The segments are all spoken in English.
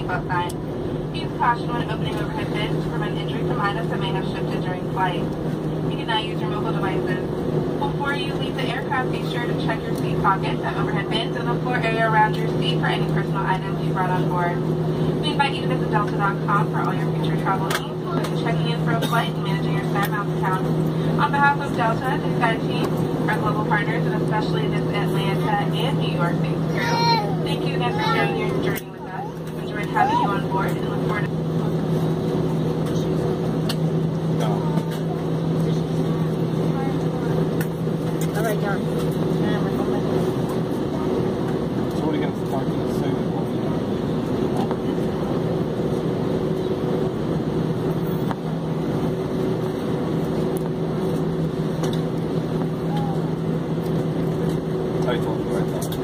seatbelt sign. Use caution when opening overhead bins to prevent injury from items that may have shifted during flight. You can now use your mobile devices. Before you leave the aircraft, be sure to check your seat pockets and overhead bins and the floor area around your seat for any personal items you brought on board. We invite you to visit Delta.com for all your future travel needs, including checking in for a flight and managing your SkyMiles account. On behalf of Delta, the Sky team, our global partners, and especially this Atlanta and New York based crew, thank you again for sharing your journey with us. We've enjoyed having you on board and look forward to All right, John. So what are you going to talk to us soon? I told you I thought.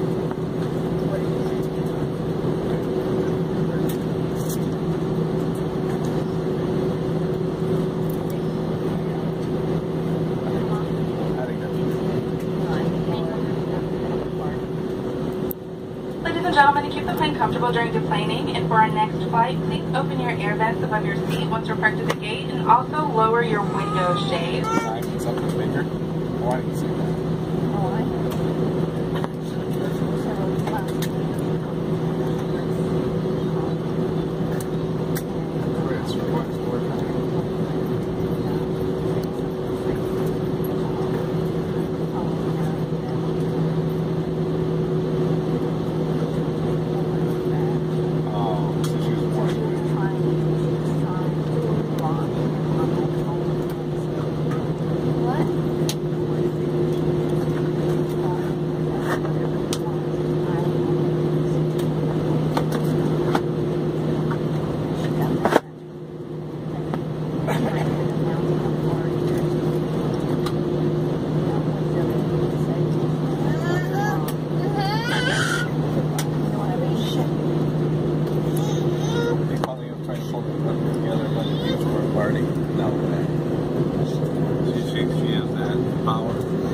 Ladies and gentlemen, to keep the plane comfortable during deplaning and for our next flight, please open your air vents above your seat once you're parked at the gate and also lower your window shades. Something bigger? Why didn't you say that? She has that power.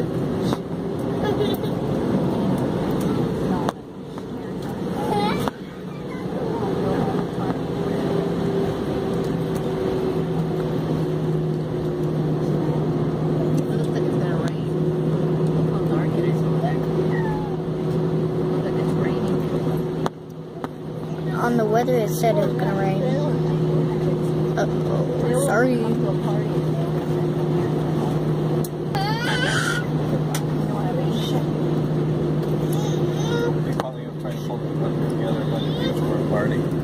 On the weather, it said it was gonna rain. Sorry. They probably trying to pull it together, but it's for a party.